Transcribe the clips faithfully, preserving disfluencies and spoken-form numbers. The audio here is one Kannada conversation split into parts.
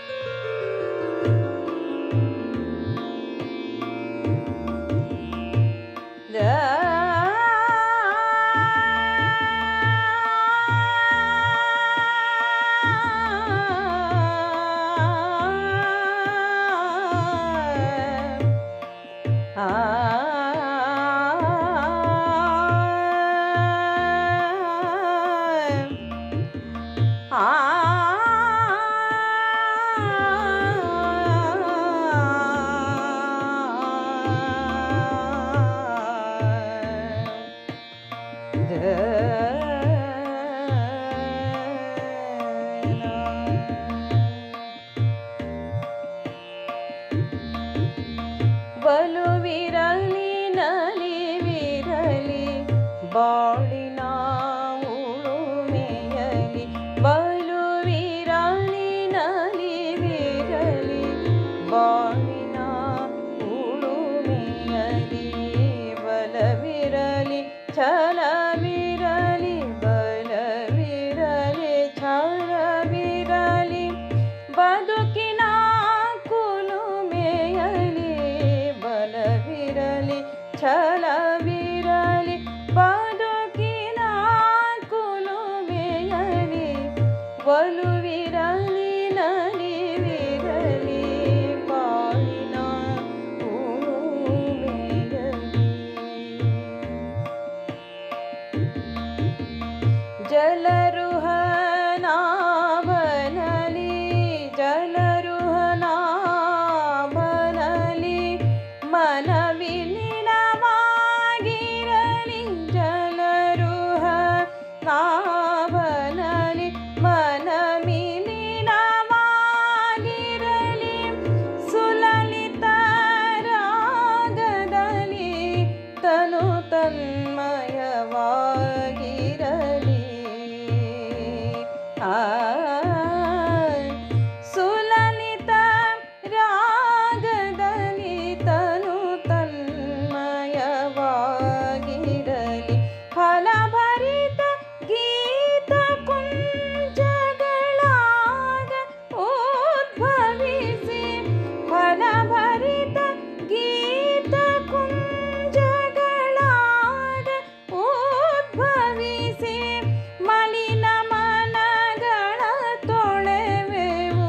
ಬಲುವಿರಲಿ ನಲಿವಿರಲಿ ಬಾಳಿನ ಉಳುಮೆಯಲಿ ಬಲುವಿರಲಿ ನಲಿವಿರಲಿ ಬಾಳಿನ ಉಳುಮೆಯಲಿ ಬಲವಿರಲಿ ಛಲವಿರಲಿ ಬಲವಿರಲಿ ಛಲವಿರಲಿ ಬದುಕಿನ ಕುಲುಮೆಯಲಿ ಬಲವಿರಲಿ ಛಲವಿರಲಿ ಬದುಕಿನ ಕುಲುಮೆಯಲಿ ಒಲುವಿರಲಿ ನಲಿವಿರಲಿ ಬಾಳಿನ ಉಳುಮೆಯಲಿ ಜಲರುಹನಾಭನಲಿ ಜಲರುಹನಾಭನಲಿ ಮನವಿಲೀನವಾಗಿರಲಿ ಜಲರುಹನಾಭನಲಿ ಮನವಿಲೀನವಾಗಿರಲಿ ಸುಲಲಿತ ರಾಗದಲ್ಲಿ ತನು ತನ್ಮಯವಾಗಿರಲಿ ಆ ಸುಲಲಿತ ರಾಗದಲ್ಲಿ ತನು ತನ್ಮಯವಾಗಿರಲಿ ಫಲಭರಿತ ಗೀತ ಕುಂಜಗಳಾಗ ಉದ್ಭವಿಸಿ ಫಲಭರಿತ ಗೀತ ಕುಂಜಗಳಾಗ ಉದ್ಭವಿಸಿ ಮಲಿನ ಮನಗಳ ತೊಳೆವೆವು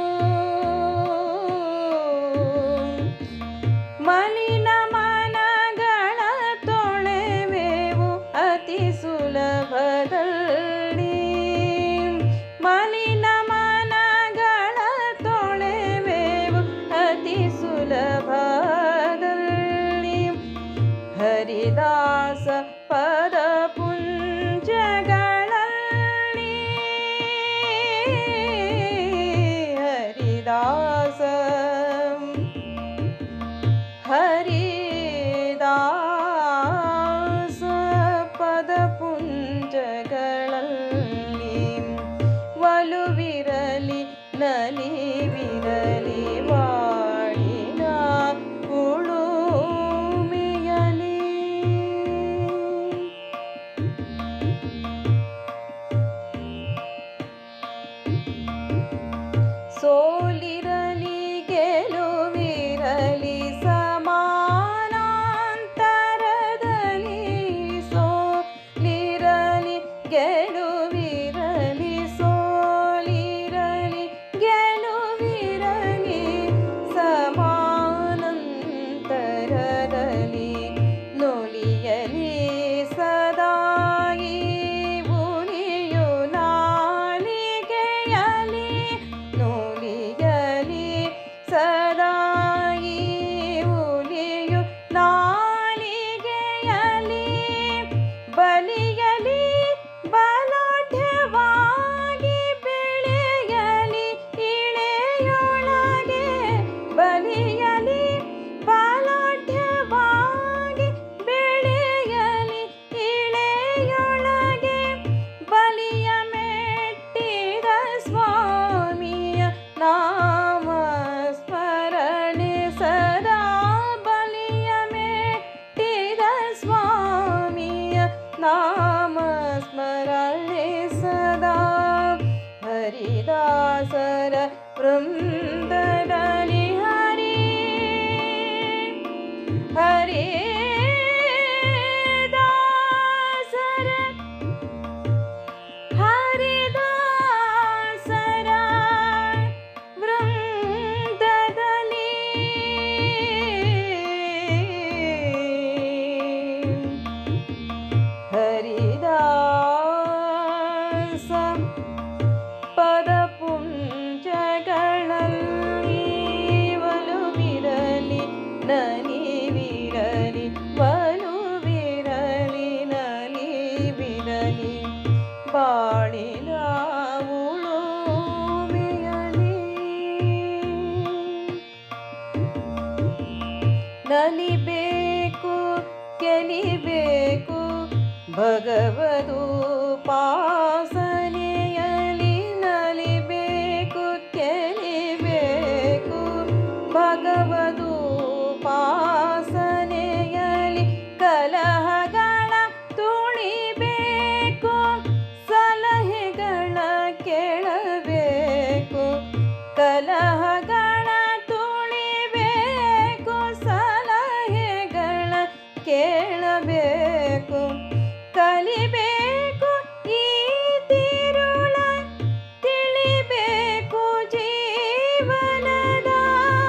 ಮಲಿನ ಮನಗಳ ತೊಳೆವೆವು ಅತಿ ಸುಲಭದಲ್ಲಿ ಮಲಿನ ಮನಗಳ ತೊಳೆವೆವು ಅತಿ ಸುಲಭದಲ್ಲಿ ಹರಿದಾಸ ಪದ ಪುಂಜಗಳಲ್ಲಿ ಹರಿದಾಸ ಹರಿದಾಸ ಪದ ಪುಂಜಗಳಲ್ಲಿ ಒಲುವಿರಲಿ ನಲಿವಿರಲಿ ಬಾಳಿನ ಉಳುಮೆಯಲಿ ಸೋಲಿರಲಿ ಗೆಲುವಿರಲಿ ಸಮಾನಾಂತರದಲ್ಲಿ ಸೋಲಿರಲಿ ಗೆಲುವಿರಲಿ ಸೋಲಿರಲಿ ಗೆಲುವಿರಲಿ ಸಮಾನಾಂತರದಲ್ಲಿ ನುಲಿಯಲಿ ಸದಾಯಿ ಉಲಿಯು ನಾಲಿಗೆಯಲಿ ನುಲಿಯಲಿ ಸದಾಯಿ ಉಲಿಯು ನಾಲಿಗೆಯಲಿ ಬಲಿಯಲಿ ಬಲಾಢ್ಯವಾಗಿ ಬೆಳೆಯಲಿ ಇಳೆಯೊಳಗೆ ಬಲಿಯಲಿ ಬಲಾಢ್ಯವಾಗಿ ಬೆಳೆಯಲಿ ಇಳೆಯೊಳಗೆ ಬಲಿಯ ಮೆಟ್ಟಿದ ಸ್ವಾಮಿ ದಾಸರ ವೃಂದದಲ್ಲಿ ಹರಿ ಹರಿ ದಾಸರ ಹರಿದಾಸರ ವೃಂದದಲ್ಲಿ ಹರಿದಾಸ ಪದಪುಂಜಗಳಲ್ಲಿ ಒಲುವಿರಲಿ ನಲಿವಿರಲಿ ಒಲುವಿರಲಿ ನಲಿವಿರಲಿ ಬಾಳಿನ ಉಳುಮೆಯಲಿ ನಲಿಬೇಕು ಗೆಲಿಬೇಕು ಭಗವದುಪಾಸನೆಯಲಿ ನಲಿಬೇಕು ಗೆಲಿಬೇಕು ಭಗವದುಪಾಸನೆಯಲಿ ಕಲಹಗಳ ತುಳಿಬೇಕು ಸಲಹೆಗಳ ಕೇಳಬೇಕು ಕಲಹಗಳ ತುಳಿಬೇಕು ಸಲಹೆಗಳ ಕೇಳಬೇಕು ಕಲಿಬೇಕು ಈ ತಿರುಳ ತಿಳಿಬೇಕು ಜೀವನದ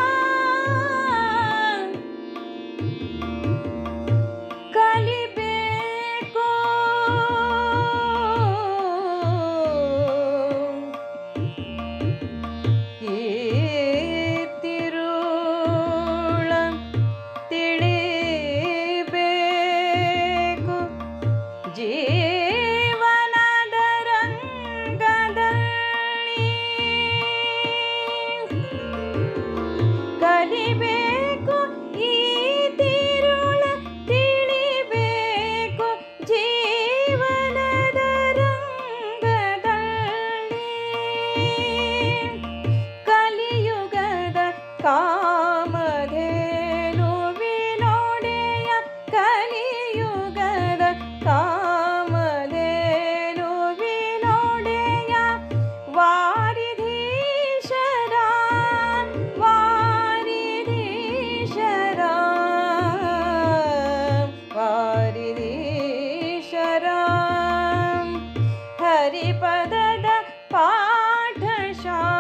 ಕಲಿಬೇಕು ಈ ತಿರುಳ ತಿಳಿಬೇಕು ಜೀವನದ ರಂಗದಲ್ಲಿ ಕಲಿಬೇಕು ಈ ತಿರುಳ ತಿಳಿಬೇಕು ಜೀವನದ ರಂಗದಲ್ಲಿ ಕಲಿಯುಗದ ಕಾಮಧೇನುವಿನೊಡೆಯ ಕಲಿಯುಗದ ಕಾಮಧೇನುವಿನೊಡೆಯ ವಾರಿಧೀಶರ ವಾರಿಧೀಶರ ವಾರಿಧೀಶರ ಹರಿಪದದ ಪಾಠಶಾಲೆ